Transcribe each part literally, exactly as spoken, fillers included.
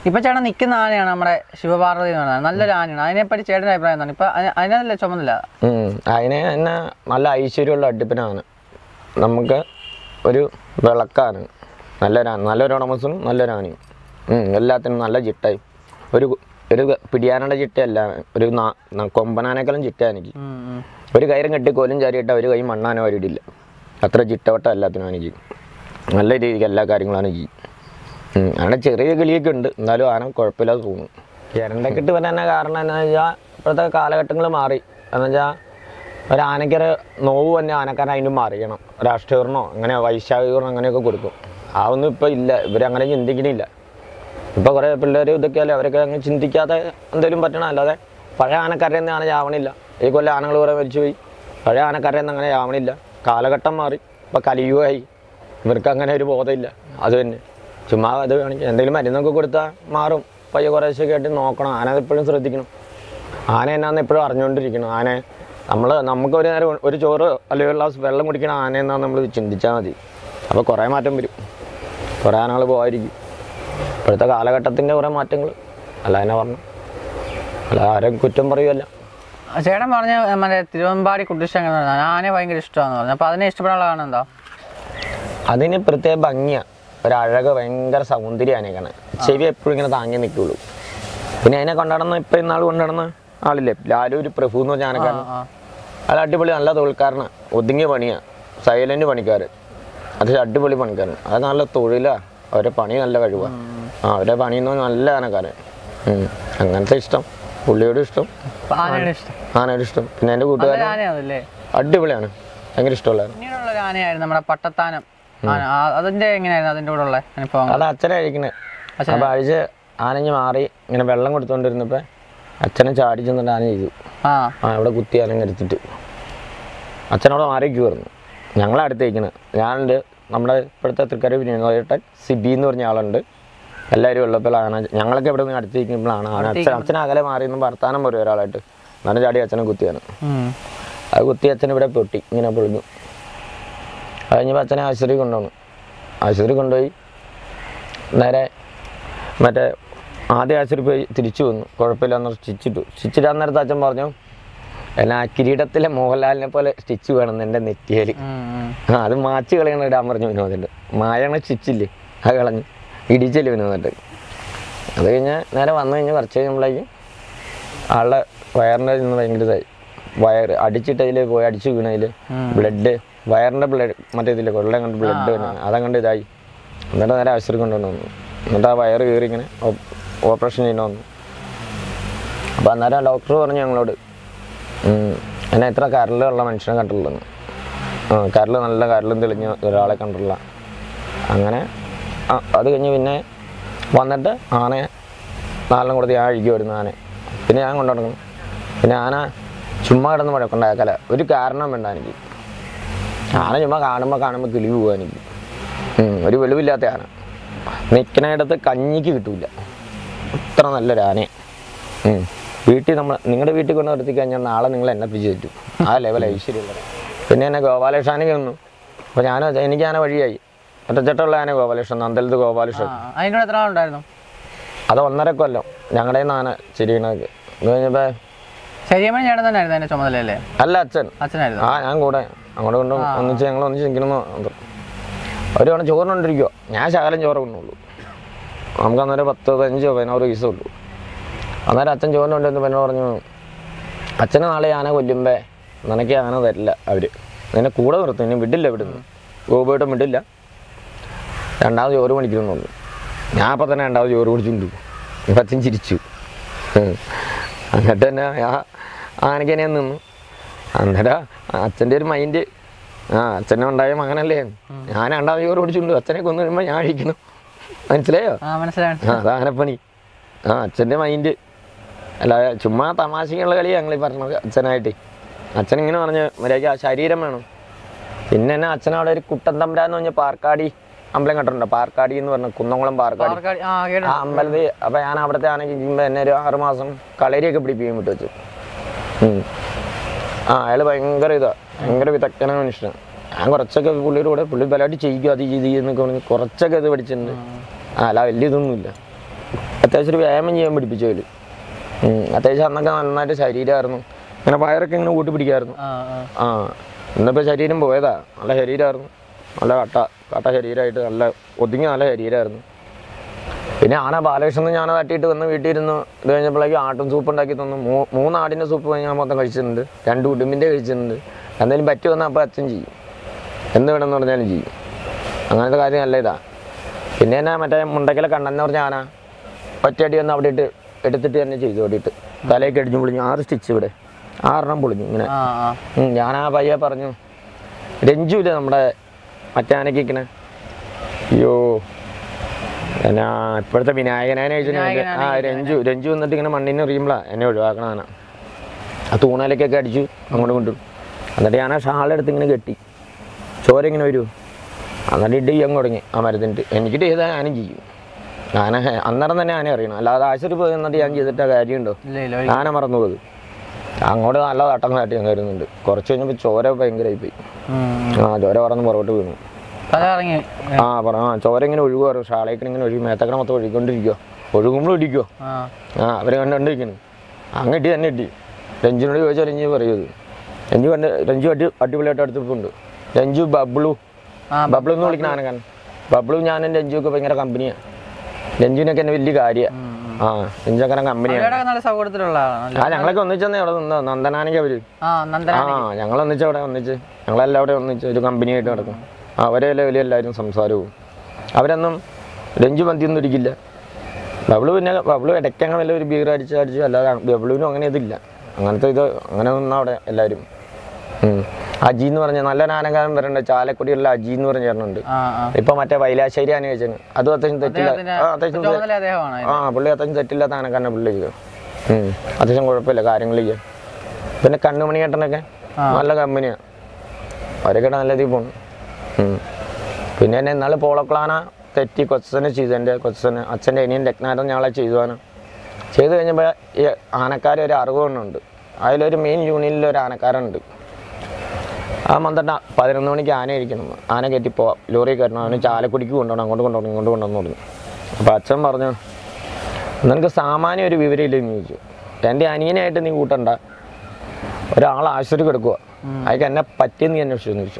ഇപ്പൊ ചേട്ടൻ നിൽക്കുന്ന ആനയാണ് നമ്മുടെ ശിവപാർവതി എന്ന് പറയുന്നത്. നല്ലൊരു ആനയാണ്. അതിനെപ്പറ്റി ചേട്ടൻ്റെ അഭിപ്രായം എന്താണ്? ഇപ്പൊ അതിനല്ലേ ചുമന്നില്ല? അതിനെ തന്നെ നല്ല ഐശ്വര്യമുള്ള അടുപ്പിനാണ്. നമുക്ക് ഒരു വിളക്കാണ്. നല്ലൊരാണ്, നല്ലൊരു ഉടമസ്ഥനും നല്ലൊരാനയും. എല്ലാത്തിനും നല്ല ചിട്ടയും. ഒരു ഒരു പിടിയാനയുടെ ചിട്ടയല്ല, ഒരു കൊമ്പനാനേക്കാളും ചിട്ട എനിക്ക്. ഒരു കയറും കെട്ടി കോലും ചാരിയിട്ട ഒരു കൈ മണ്ണാനോ വരിയിടില്ല. അത്ര ചിട്ടവട്ടം എല്ലാത്തിനും എനിക്ക്. നല്ല രീതിക്ക് എല്ലാ കാര്യങ്ങളും എനിക്ക്. അങ്ങനെ ചെറിയ കിളിയൊക്കെ ഉണ്ട്, എന്നാലും ആന കുഴപ്പമില്ലാതെ തോന്നും. ഇരണ്ടക്കെട്ട് വരാൻ കാരണം എന്താണെന്ന് വെച്ചാൽ ഇപ്പോഴത്തെ കാലഘട്ടങ്ങൾ മാറി. എന്ന് വെച്ചാൽ ഒരു ആനയ്ക്കൊരു നോവ് തന്നെ ആനക്കാരൻ അതിന് മാറിയണം. രാഷ്ട്രീയനോ അങ്ങനെ വൈശാഖീകരണം അങ്ങനെയൊക്കെ കൊടുക്കും. അതൊന്നും ഇപ്പോൾ ഇല്ല. ഇവരങ്ങനെ ചിന്തിക്കണില്ല. ഇപ്പോൾ കുറേ പിള്ളേർ ഇതൊക്കെ അല്ലേ, അവരൊക്കെ അങ്ങ് ചിന്തിക്കാതെ എന്തെങ്കിലും പറ്റണം. അല്ലാതെ പഴയ ആനക്കാരുടെ ഒന്നും ആന ചാവണില്ല. ഈ കൊല്ലം ആനകൾ കുറേ മരിച്ചു പോയി. പഴയ ആനക്കാരുടെ ഒന്നും അങ്ങനെ ചാവണില്ല. കാലഘട്ടം മാറി. ഇപ്പോൾ കലിയുഗമായി. ഇവർക്ക് അങ്ങനെ ഒരു ബോധമില്ല. അത് തന്നെ ചുമ്മാ അത് കാണിക്കുക. എന്തെങ്കിലും മരുന്നൊക്കെ കൊടുത്താൽ മാറും. പയ്യെ കുറേശ്ശൊക്കെ ആയിട്ട് നോക്കണം. ആന എപ്പോഴും ശ്രദ്ധിക്കണം. ആന എന്നാന്ന് എപ്പോഴും അറിഞ്ഞുകൊണ്ടിരിക്കണം. ആന നമ്മൾ നമുക്ക് ഒരു നേരം ഒരു ചോറ് അല്ലെങ്കിൽ ഒരു ഗ്ലാസ് വെള്ളം കുടിക്കണ ആന എന്നാന്ന് നമ്മൾ ചിന്തിച്ചാൽ മതി. അപ്പോൾ കുറേ മാറ്റം വരും. കുറേ ആനകൾ പോകാതിരിക്കും. ഇപ്പോഴത്തെ കാലഘട്ടത്തിൻ്റെ കുറേ മാറ്റങ്ങൾ അല്ല എന്നെ പറഞ്ഞു. അല്ല ആരും കുറ്റം പറയുമല്ല. ചേട്ടൻ പറഞ്ഞ മറ്റേ തിരുവമ്പാടി കുട്ടിശങ്കർ ആനയെ ഭയങ്കര ഇഷ്ടമാണെന്ന് പറഞ്ഞു. അപ്പോൾ അതിനെ ഇഷ്ടപ്പെടാനുള്ള കാരണം എന്താ? അതിന് പ്രത്യേക ഭംഗിയാണ്. ഒരഴക്, ഭയങ്കര സൗന്ദര്യം ആനയ്ക്കാണ്. ചെവി എപ്പോഴും ഇങ്ങനെ താങ്ങി നിൽക്കുള്ളൂ. പിന്നെ അതിനെ കൊണ്ടുനടന്ന് ഇപ്പം ഇന്നാൾ കൊണ്ടുനടന്ന ആളില്ലേ ലാലൂര് പ്രഭു എന്ന് പറഞ്ഞ ആനക്കാരൻ. അത് അടിപൊളി നല്ല തൊഴിൽക്കാരനാണ്. ഒതുങ്ങിയ പണിയാണ്. സൈലന്റ് പണിക്കാർ. അത് അടിപൊളി പണിക്കാരൻ. അത് നല്ല തൊഴിലാണ്. അവരുടെ പണി നല്ല കഴിവാണ്. ആ അവരുടെ പണിയെന്ന് പറഞ്ഞാൽ നല്ല ആനക്കാരൻ. അങ്ങനത്തെ ഇഷ്ടം. പുള്ളിയോട് ഇഷ്ടം, ആനയുടെ ഇഷ്ടം. പിന്നെ എൻ്റെ കൂട്ടുകാരൻ അടിപൊളിയാണ്. ഭയങ്കര ഇഷ്ടമുള്ള ആനയായിരുന്നു നമ്മുടെ പട്ടത്താനം. അതിന്റെ എങ്ങനെയായിരുന്നു അതിൻ്റെ കൂടെ ഉള്ള അനുഭവം? അത് അച്ഛനെ കഴിക്കുന്നത്. അപ്പോൾ അഴിച്ച് ആനഞ്ഞ് മാറി ഇങ്ങനെ വെള്ളം കൊടുത്തുകൊണ്ടിരുന്നപ്പോൾ അച്ഛനെ ചാടി ചെന്നിട്ട് ആന ചെയ്തു. ആ അവിടെ കുത്തി ആന എടുത്തിട്ട് അച്ഛനവിടെ മാറിക്കുമായിരുന്നു. ഞങ്ങളെ അടുത്തേക്കണ്. ഞാനുണ്ട്, നമ്മുടെ ഇപ്പോഴത്തെ തൃക്കര വിനോദേട്ടൻ സിബി എന്ന് പറഞ്ഞ ആളുണ്ട്. എല്ലാവരും ഉള്ളപ്പോൾ ആന ഞങ്ങളൊക്കെ ഇവിടെ നിന്ന് അടുത്തേക്കുമ്പോഴാണ് ആന അച്ഛൻ അച്ഛൻ അകലെ മാറിയെന്ന് വർത്താനം പറയും ഒരാളായിട്ട്. നല്ല ചാടി അച്ഛനെ കുത്തിയാണ്. അത് കുത്തി അച്ഛൻ ഇവിടെ പൊട്ടി ഇങ്ങനെ പൊളിഞ്ഞു. അത് കഴിഞ്ഞപ്പോൾ അച്ഛനെ ആശുപത്രി കൊണ്ടുപോകണം. ആശുപത്രി കൊണ്ടുപോയി നേരെ മറ്റേ ആദ്യം ആശുപത്രി പോയി തിരിച്ചു വന്നു. കുഴപ്പമില്ലാന്ന് സ്റ്റിച്ചിട്ടു. സ്റ്റിച്ചിട്ടാൻ നേരത്തെ അച്ഛൻ പറഞ്ഞു എന്നാ കിരീടത്തിലെ മോഹൻലാലിനെ പോലെ സ്റ്റിച്ച് വേണം എൻ്റെ നെറ്റിയിൽ. ആ അത് മാച്ച് കളയണ ഇടാൻ പറഞ്ഞു വിനോദുണ്ട്. മായണ സ്റ്റിച്ചില്ലേ അത് കളഞ്ഞ് ഇടിച്ചല്ലേ വിനോദിട്ട്. അത് കഴിഞ്ഞ് നേരെ വന്നു കഴിഞ്ഞ് കുറച്ച് കഴിയുമ്പോഴേക്കും ആളുടെ വയറിൻ്റെ നിന്ന് ഭയങ്കര ഇതായി. വയർ അടിച്ചിട്ടതിൽ പോയി അടിച്ചു വീണതിൽ ബ്ലഡ്, വയറിൻ്റെ ബ്ലഡ് മറ്റേ ഇതില്ലേ കൊള്ളയും കണ്ട് ബ്ലഡ് തന്നെ അതങ്ങണ്ട് ഇതായി. എന്നിട്ട് നേരെ ആശുപത്രി കൊണ്ടുവന്നു വന്നു. എന്നിട്ട് ആ വയറ് കയറി ഇങ്ങനെ ഓപ്പറേഷൻ ചെയ്യണ വന്നു. അപ്പോൾ അന്നേരം ഡോക്ടർ പറഞ്ഞു ഞങ്ങളോട് എന്നെ ഇത്ര കരളുള്ള മനുഷ്യനെ കണ്ടിട്ടുള്ളൂ. ആ കരൾ നല്ല കരളും തെളിഞ്ഞ ഒരാളെ കണ്ടിട്ടില്ല. അങ്ങനെ അത് കഴിഞ്ഞ് പിന്നെ വന്നിട്ട് ആനയെ നാലെണ്ണം കൊടുത്ത് ഞാൻ അഴിക്കുമായിരുന്നു ആനയെ. പിന്നെ ഞാൻ കൊണ്ടു നടക്കണം. പിന്നെ ആന ചുമ്മാ കിടന്ന് മുഴക്കുണ്ടാക്കല. ഒരു കാരണം വേണ്ട എനിക്ക്. ആന ചുമ്മാ കാണുമ്പോൾ കാണുമ്പോൾ കിളി പോവുക എനിക്ക്. ഒരു വെളിവില്ലാത്ത ആന. നിൽക്കണയിടത്ത് കഞ്ഞിക്ക് കിട്ടൂല. അത്ര നല്ലൊരു ആനയെ വീട്ടിൽ നമ്മൾ നിങ്ങളുടെ വീട്ടിൽ കൊണ്ട് നിർത്തി കഴിഞ്ഞാൽ നാളെ നിങ്ങൾ എന്നെ പിടിച്ച് തരും. ആ ലെവൽ ഐശ്വര്യമുള്ളത്. പിന്നെ എന്നെ ഗോപാലകൃഷ്ണാനൊക്കെ വന്നു. അപ്പോൾ ഞാൻ എനിക്ക് ആന വഴിയായി. ഒറ്റച്ചട്ടുള്ള ആന ഗോപാലകൃഷ്ണൻ, നന്ദലത്ത് ഗോപാലകൃഷ്ണൻ. അതിനോട് എത്ര ആളുണ്ടായിരുന്നു? അത് ഒന്നര കൊല്ലം ഞങ്ങളുടെ ആന ശരിയണക്ക്. എന്ന് കഴിഞ്ഞപ്പോൾ ശരിയമ്മ ചേട്ടൻ തന്നെ ആയിരുന്നു അതിൻ്റെ ചുമതലയല്ലേ? അല്ല അച്ഛൻ. അച്ഛനായിരുന്നു. ആ ഞാൻ കൂടെ അങ്ങോട്ട് കൊണ്ട് ഒന്നിച്ച് ഞങ്ങൾ ഒന്നിച്ച് നിൽക്കണമെന്ന്. ഒരു തവണ ചോറിനുകൊണ്ടിരിക്കുമോ ഞാൻ ശകലം ചോറ് കൊണ്ടുള്ളൂ. നമുക്ക് അന്നേരം പത്ത് പതിനഞ്ചോ പതിനാറ് പൈസ ഉള്ളൂ. അന്നേരം അച്ഛൻ ചോറിന് കൊണ്ടുവന്ന് പിന്നെ പറഞ്ഞു അച്ഛനെ നാളെ ആന കൊല്ലുമ്പോൾ നിനക്ക് ആന തരില്ല അവർ. നിന്നെ കൂടെ നിർത്തും. ഇനി വിടില്ല ഇവിടുന്ന്. ഗോപുവേട്ടൻ വിടില്ല. രണ്ടാമത് ചോറ് മേടിക്കണമെന്നുള്ളൂ. ഞാൻ അപ്പം തന്നെ രണ്ടാമത് ചോറ് കുടിച്ചുകൊണ്ട് ഇപ്പം അച്ഛൻ ചിരിച്ചു. എന്നിട്ട് തന്നെ ആ ആനയ്ക്ക് തന്നെ നിന്നു. അന്നേരം അച്ഛൻ്റെ ഒരു മൈൻഡ് ആ അച്ഛനെ ഉണ്ടായ മകനല്ലേ. ഞാൻ രണ്ടാമത് ചോറ് കുടിച്ചുകൊണ്ട് അച്ഛനെ കൊന്നു കഴിയുമ്പോൾ ഞാൻ അഴിക്കണം. മനസ്സിലായോ? ആ അത് ആനപ്പണി. ആ അച്ഛൻ്റെ മൈൻഡ് അല്ല ചുമ്മാ തമാശക്കുള്ള കളി ഞങ്ങൾ പറഞ്ഞത് അച്ഛനായിട്ട്. അച്ഛനിങ്ങനെ പറഞ്ഞ് മര്യാദയ്ക്ക് ആ ശരീരം വേണം. പിന്നെ തന്നെ അച്ഛനവിടെ ഒരു കുട്ടൻ തമ്പുരാന്ന് പറഞ്ഞ പാർക്കാടി അമ്പലം കണ്ടിട്ടുണ്ടോ? പാർക്കാടി എന്ന് പറഞ്ഞ കുന്നംകുളം പാർക്കാടി ആ അമ്പലത്തിൽ. അപ്പം ഞാൻ അവിടുത്തെ ആനയ്ക്ക് ഇരിക്കുമ്പോൾ എന്നെ ഒരു ആറ് മാസം കളരിയൊക്കെ പിടിപ്പിക്കാൻ വിട്ടു വെച്ചു. ആ അയാൾ ഭയങ്കര ഇതാണ്, ഭയങ്കര വിദഗ്ധനായ മനുഷ്യനാണ്. ഞാൻ കുറച്ചൊക്കെ പുള്ളിയുടെ കൂടെ പുള്ളി ബലമായിട്ട് ചെയ്യിക്കും അത് ചെയ്ത് എന്നൊക്കെ പറഞ്ഞ് കുറച്ചൊക്കെ ഇത് പഠിച്ചിട്ടുണ്ട്. ആ അല്ല വലിയ ഇതൊന്നുമില്ല. അത്യാവശ്യം ഒരു വ്യായാമം ചെയ്യാൻ പിടിപ്പിച്ചു അവർ. അത്യാവശ്യം അന്നൊക്കെ നന്നായിട്ട് ശരീരമായിരുന്നു, ഇങ്ങനെ വയറൊക്കെ ഇങ്ങനെ കൂട്ടി പിടിക്കായിരുന്നു. ആ ഇന്നിപ്പോൾ ശരീരം പോയതാ, നല്ല ശരീരമായിരുന്നു, നല്ല കട്ട കട്ട ശരീരമായിട്ട് നല്ല ഒതുങ്ങി നല്ല ശരീരമായിരുന്നു. പിന്നെ ആന ബാലകൃഷ്ണൻ ഞാൻ തട്ടിയിട്ട് വന്ന് വീട്ടിൽ ഇരുന്ന് ഇത് കഴിഞ്ഞപ്പോഴേക്കും ആട്ടും സൂപ്പ് ഉണ്ടാക്കി തന്നു. മൂ മൂന്നാടിൻ്റെ സൂപ്പ് ഞാൻ മൊത്തം കഴിച്ചിട്ടുണ്ട്, രണ്ട് ഉടുമ്പിൻ്റെ കഴിച്ചിട്ടുണ്ട്. എന്തെങ്കിലും പറ്റി വന്നാൽ അപ്പോൾ അച്ഛൻ ചെയ്യും, എന്ത് വേണമെന്ന് പറഞ്ഞാലും ചെയ്യും. അങ്ങനത്തെ കാര്യം നല്ല ഇതാണ്. പിന്നെ തന്നെ മറ്റേ മുണ്ടക്കലെ കണ്ണെന്ന് പറഞ്ഞ ആന ഒറ്റയടി വന്ന് അവിടെ ഇട്ട് എടുത്തിട്ട് തന്നെ ചെയ്തു. ഓടിയിട്ട് തലയൊക്കെ അടിഞ്ഞു പൊളിഞ്ഞു, ആറ് സ്റ്റിച്ച് ഇവിടെ ആറെണ്ണം പൊളിഞ്ഞു ഇങ്ങനെ. ഞാൻ ആ പയ്യെ പറഞ്ഞു, രഞ്ജു ഇല്ലേ നമ്മുടെ മറ്റേ ആനക്കിക്കണേ, അയ്യോ എന്നാ ഇപ്പോഴത്തെ വിനായകനാനെ ചോദിച്ചാൽ ആ രഞ്ജു രഞ്ജു വന്നിട്ട് ഇങ്ങനെ മണ്ണിന് എറിയുമ്പോഴാണ് എന്നെ ഒഴിവാക്കണം ആന. ആ തൂണാലേക്കൊക്കെ അടിച്ചു അങ്ങോട്ട് കൊണ്ടുവരും. എന്നിട്ട് ഞാൻ ആ ഷാളെടുത്ത് ഇങ്ങനെ കെട്ടി, ചോര ഇങ്ങനെ വരൂ. എന്നിട്ട് ഇട്ട് ചെയ്യാൻ തുടങ്ങി ആ മരത്തിൻ്റെ. എനിക്കിട്ട് ചെയ്താൽ ഞാനും ചെയ്യും. ആന അന്നേരം തന്നെ ആന അറിയണം, അല്ലാതെ ആശുപത്രി പോയി എന്നിട്ട് ഞാൻ ചെയ്തിട്ട് കാര്യമുണ്ടോ? ആന മറന്നു പോയത്. അങ്ങോട്ട് നല്ല തട്ടം കാട്ടി ഞാൻ കരുതുന്നുണ്ട്. കുറച്ച് കഴിഞ്ഞപ്പോൾ ചോര ഭയങ്കരമായി പോയി. ആ ചോര പറന്ന് പുറകോട്ട് വീണു. ആ പറ ആ ചോര ഇങ്ങനെ ഒഴുകുക, ഷാളേക്കിന് ഇങ്ങനെ ഒഴുകി മേത്തക്കണ മൊത്തം ഒഴുകിക്കൊണ്ടിരിക്കുവോ, ഒഴുകുമ്പോൾ ഇടിക്കുവോ. ആ അവരെ കണ്ടുകൊണ്ടിരിക്കുന്നു. അങ്ങ് ഇട്ടി തന്നെ ഇട്ടി. രഞ്ജുനോട് ചോദിച്ചാൽ രഞ്ജു പറയുന്നത്, രഞ്ജു കണ്ട് രഞ്ജു അടി അടിപൊളിയായിട്ട് അടുത്തിട്ടുണ്ട്. രഞ്ജു ബബ്ലു ബബ്ലു എന്ന് വിളിക്കുന്ന ആനക്കാരൻ. ബബ്ലു ഞാനും രഞ്ജു ഒക്കെ ഭയങ്കര കമ്പനിയാണ്. രഞ്ജുവിനൊക്കെ എന്നെ വലിയ കാര്യമാണ്. ആ രഞ്ജുക്കനെ കമ്പനിയാണ്. ആ ഞങ്ങളൊക്കെ ഒന്നിച്ചെന്നേ അവിടെ നിന്ന് നന്ദനാനൊക്കെ അവര്. ആ ഞങ്ങൾ ഒന്നിച്ച് അവിടെ ഒന്നിച്ച് ഞങ്ങളെല്ലാം അവിടെ ഒന്നിച്ച് ഒരു കമ്പനിയായിട്ട് നടക്കും. അവരെ വലിയ എല്ലാവരും സംസാരവും. അവരൊന്നും രഞ്ജു മന്തിയൊന്നും ഇരിക്കില്ല. ബബ്ലു പിന്നെ ബബ്ലു ഇടയ്ക്കങ്ങനെ വല്ല ഒരു ബീർ അടിച്ച് അടിച്ച് അല്ലാതെ ബബ്ലുവിനും അങ്ങനെ ഇതില്ല. അങ്ങനത്തെ ഇത് അങ്ങനെ നിന്നാ അവിടെ എല്ലാവരും. അജി എന്ന് പറഞ്ഞ നല്ല ആനക്കാരൻ വരണ്ട, ചാലക്കുടിയുള്ള അജി എന്ന് പറഞ്ഞ ചേട്ടനുണ്ട്. ഇപ്പൊ മറ്റേ വൈലാശ്ശേരി ആന വെച്ചാണ്, അതും അത്യാവശ്യം തെറ്റില്ല. അത്യാവശ്യം ആ പുള്ളി അത്യാവശ്യം തെറ്റില്ലാത്ത ആനക്കാരനെ പുള്ളി അത്യാവശ്യം കുഴപ്പമില്ല കാര്യങ്ങൾ ചെയ്യാൻ. പിന്നെ കണ്ണുമണി ചേട്ടനൊക്കെ നല്ല കമ്പനിയാണ്, അവരൊക്കെ നല്ല രീതിയിൽ പോണു. പിന്നെ എന്നെ എന്നാലും പോളക്കളാന തെറ്റി കൊച്ചനെ ചെയ്തു. എൻ്റെ കൊച്ചനെ അച്ഛൻ്റെ അനിയൻ രത്നാരൻ ഞങ്ങളെ ചെയ്തുവാണ്. ചെയ്തു കഴിഞ്ഞപ്പോൾ ഈ ആനക്കാർ ഒരു അറുപതെണ്ണമുണ്ട്. അതിലൊരു മെയിൻ യൂണിയനിൽ ഒരു ആനക്കാരുണ്ട്. ആ മന്ത്രണ്ട പതിനൊന്ന് മണിക്ക് ആന ഇരിക്കണം, ആന കയറ്റി പോവാം, ലോറി കയറ്റണം, അവന് ചാലക്കുടിക്ക് കൊണ്ടുപോകണം, അങ്ങോട്ട് കൊണ്ടുപോകണം ഇങ്ങോട്ട് കൊണ്ടുവന്ന് പറഞ്ഞു. അപ്പോൾ അച്ഛൻ പറഞ്ഞു, നിനക്ക് സാമാന്യം ഒരു വിവരമില്ലെന്ന് ചോദിച്ചു. എൻ്റെ അനിയനായിട്ട് നീ കൂട്ടണ്ട, ഒരാൾ ആശുപത്രി കിടക്കുക, അയക്ക് എന്നെ പറ്റിയെന്ന് നീ അന്വേഷിച്ചെന്ന് ചോദിച്ചു.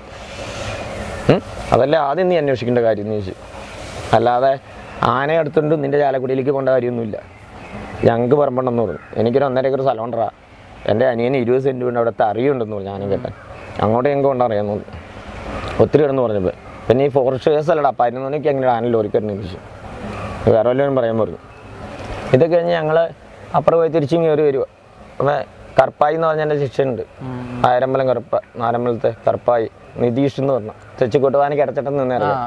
അതല്ലേ ആദ്യം നീ അന്വേഷിക്കേണ്ട കാര്യം എന്ന് ചോദിച്ചു. അല്ലാതെ ആന എടുത്തുകൊണ്ട് നിൻ്റെ ചാലക്കുടിയിലേക്ക് പോകേണ്ട കാര്യമൊന്നുമില്ല, ഞങ്ങൾക്ക് പറമ്പുണ്ടെന്ന് പറഞ്ഞു. എനിക്കൊരു ഒന്നര ഏക്കർ സ്ഥലം ഉണ്ടാ, എൻ്റെ അനിയന് ഇരുപത് സെൻറ്റ് കൊണ്ട് അവിടുത്തെ അറിയുണ്ടെന്ന് പറഞ്ഞു. ഞാനും കേട്ടെ അങ്ങോട്ട് ഞങ്ങൾക്ക് കൊണ്ടറിയാമെന്ന് പറഞ്ഞു. ഒത്തിരി കിടന്ന് പറഞ്ഞപ്പോൾ പിന്നെ ഈ ഫോറസ്റ്റ് കേസ് അല്ലടാ പതിനൊന്ന് മണിക്ക് അങ്ങനെ ആന ലോറിക്കറിനെ ചോദിച്ചു. വേറെ വല്ലവരും പറയാൻ പറഞ്ഞു. ഇതൊക്കെ കഴിഞ്ഞ് ഞങ്ങൾ അപ്പുറം പോയി തിരിച്ചും കയറി വരുക. അപ്പം കർപ്പായി എന്ന് പറഞ്ഞ എൻ്റെ ശിക്ഷയുണ്ട്, ആയിരമ്പലം കറുപ്പ നാരമ്പലത്തെ കർപ്പായി നിതീഷ് എന്ന് പറഞ്ഞു. തെച്ചിക്കോട്ട് വാനയ്ക്ക് അടച്ചിട്ടെന്ന് നിന്നേറിയാം.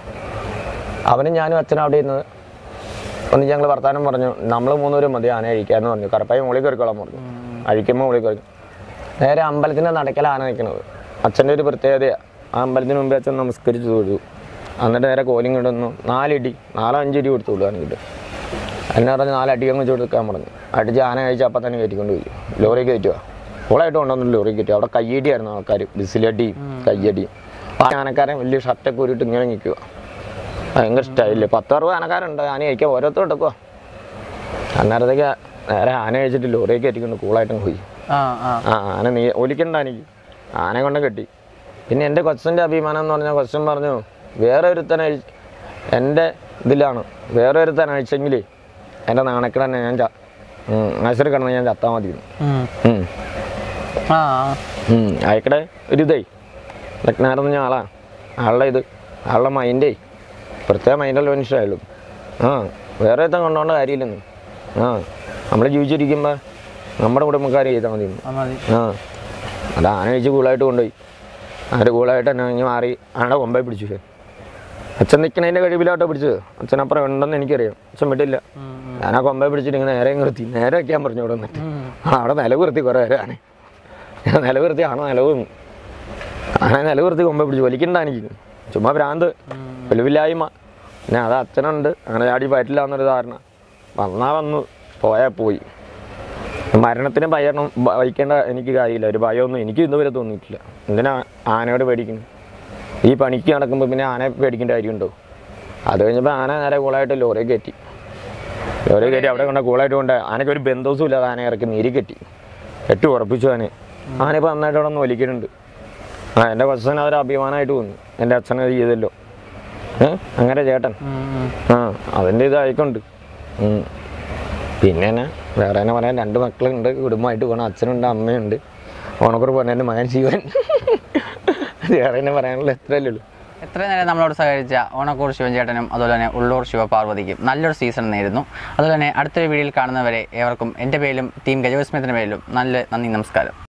അവനും ഞാനും അച്ഛനും അവിടെ ഇരുന്നത് ഒന്ന് ഞങ്ങൾ വർത്താനം പറഞ്ഞു. നമ്മൾ മൂന്നുപേരും മതി ആന അഴിക്കാമെന്ന് പറഞ്ഞു. കറുപ്പായി മുകളിൽ കയറിക്കോളാൻ പറഞ്ഞു. അഴിക്കുമ്പോൾ മുകളിൽ കയറി നേരെ അമ്പലത്തിൻ്റെ നടക്കൽ ആന നിൽക്കുന്നത്. അച്ഛൻ്റെ ഒരു പ്രത്യേകതയാണ്, ആ അമ്പലത്തിന് മുമ്പേ അച്ഛൻ നമസ്കരിച്ച് തൊഴുതു. എന്നിട്ട് നേരെ കോലിങ് കിട്ടുന്നു. നാലിടി നാലോ അഞ്ചിടി കൊടുത്തു വിടുവാണെങ്കിൽ എന്നെ പറഞ്ഞ് നാലടിയും വെച്ച് കൊടുക്കാൻ പറഞ്ഞു. അടിച്ച് ആന കഴിച്ച് അപ്പം തന്നെ കയറ്റിക്കൊണ്ട് പോയി. ലോറി കയറ്റുക ഓളായിട്ട് കൊണ്ടുവന്നു ലോറി കയറ്റുക. അവിടെ കയ്യടിയായിരുന്നു ആൾക്കാർ, ബിസിലടിയും കയ്യടിയും. ആ ആനക്കാരൻ വലിയ ഷർട്ടൊക്കെ ഊരിയിട്ട് ഇങ്ങനെ നിൽക്കുക, ഭയങ്കര സ്റ്റൈലില്. പത്തറുപത് ആനക്കാരുണ്ട് ആന കഴിക്കുക, ഓരോരുത്തർ എടുക്കുക. അന്നേരത്തേക്ക് നേരെ ആന കഴിച്ചിട്ട് ലോറിയൊക്കെ കയറ്റിക്കൊണ്ട് കൂളായിട്ടും പോയി. ആ ആന നീ ഒലിക്കണ്ട എനിക്ക്, ആന കൊണ്ട് കെട്ടി. പിന്നെ എൻ്റെ കൊച്ചൻ്റെ അഭിമാനം എന്ന് പറഞ്ഞാൽ കൊച്ചൻ പറഞ്ഞു, വേറെ ഒരുത്തൻ അഴി എൻ്റെ ഇതിലാണ് വേറെ ഒരുത്തൻ അഴിച്ചെങ്കിൽ എൻ്റെ നാണക്കിട തന്നെ ഞാൻ ആശുപത്രി കിടന്ന് ഞാൻ ചത്താൽ മതി. അയക്കടെ ഒരു ഇതേ ലഗ്നാരം പറഞ്ഞ ആളാ, ആളുടെ ഇത് ആളുടെ മൈൻഡേ പ്രത്യേക മൈൻഡുള്ള മനുഷ്യരായുള്ളൂ. ആ വേറെ ഒരുത്തൻ കൊണ്ടുപോകേണ്ട കാര്യമില്ലെന്ന്. ആ നമ്മൾ ജീവിച്ചിരിക്കുമ്പോൾ നമ്മുടെ കുടുംബക്കാർ ചെയ്താൽ മതി. ആ അത് ആന കഴിച്ച് കൂളായിട്ട് കൊണ്ടുപോയി. ആര് കൂളായിട്ട് തന്നെ ഇങ്ങനെ മാറി ആനയുടെ കൊമ്പേ പിടിച്ചു. അച്ഛൻ നിൽക്കണതിൻ്റെ കഴിവിലാട്ടോ പിടിച്ചത്. അച്ഛനപ്പുറം ഉണ്ടെന്ന് എനിക്കറിയാം, അച്ഛൻ വിട്ടില്ല. ഞാൻ ആ കൊമ്പേ പിടിച്ചിട്ട് ഇങ്ങനെ നേരെ നിർത്തി, നേരെ വയ്ക്കാൻ പറഞ്ഞു അവിടെ നിന്നിട്ട്. ആ അവിടെ നിലവിർത്തി കുറേ നേരം ആന ഞാൻ നിലവിർത്തി ആണോ നിലവും ആന നിലവിർത്തി കൊമ്പേ പിടിച്ചു. വലിക്കണ്ട എനിക്ക് ചുമ്മാ ഭ്രാന്ത് വെളിവില്ലായ്മ. പിന്നെ അത് അച്ഛനുണ്ട് അങ്ങനെ ചാടി പറ്റില്ല എന്നൊരു ധാരണ. വന്നാൽ വന്നു, പോയാൽ പോയി. മരണത്തിന് ഭയം വഹിക്കേണ്ട എനിക്ക് കാര്യമില്ല, ഒരു ഭയമൊന്നും എനിക്ക് ഇന്നുവരെ തോന്നിയിട്ടില്ല. എന്തിനാ ആനയോട് പേടിക്കുന്നു? ഈ പണിക്ക് നടക്കുമ്പോൾ പിന്നെ ആനയെ പേടിക്കേണ്ട കാര്യമുണ്ടോ? അത് കഴിഞ്ഞപ്പോൾ ആന നേരെ കൂളായിട്ട് ലോറി കയറ്റി. ഒരു കയറ്റി അവിടെ കൊണ്ട് കൂളായിട്ട് കൊണ്ട് ആനയ്ക്ക് ഒരു ബന്ധവും ഇല്ലാതെ ആന ഇറക്കി നീരി കെട്ടി കെട്ടി ഉറപ്പിച്ചു ആനെ. ആന ഇപ്പം നന്നായിട്ട് അവിടെ ഒന്ന് വലിക്കുന്നുണ്ട്. ആ എൻ്റെ കൊച്ചന് അതൊരു അഭിമാനമായിട്ട് തോന്നി, എൻ്റെ അച്ഛനെ ചെയ്തല്ലോ. ഏഹ് അങ്ങനെ ചേട്ടൻ ആ അതിൻ്റെ ഇതായിക്കൊണ്ട്. പിന്നെ തന്നെ വേറെ തന്നെ പറയാൻ രണ്ട് മക്കളുണ്ട്, കുടുംബമായിട്ട് പോകണം. അച്ഛനുണ്ട്, അമ്മയുണ്ട്, ഓണക്കുറ പോലെ എൻ്റെ മകൻ ശിവൻ. വേറെ തന്നെ പറയാനുള്ള എത്രയല്ലേ ഉള്ളൂ. എത്ര നേരം നമ്മളോട് സഹകരിച്ച ഓണക്കൂർ ശിവൻ ചേട്ടനും അതുപോലെ തന്നെ ഉള്ളൂർ ശിവപാർവതിക്കും നല്ലൊരു സീസൺ നേരുന്നു. അതുപോലെ തന്നെ അടുത്തൊരു വീഡിയോയിൽ കാണുന്നവരെ ഏവർക്കും എൻ്റെ പേരിലും ടീം ഗജവിസ്മയത്തിൻ്റെ പേരിലും നല്ല നന്ദി, നമസ്കാരം.